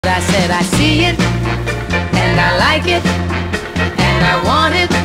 I said I see it, and I like it, and I want it.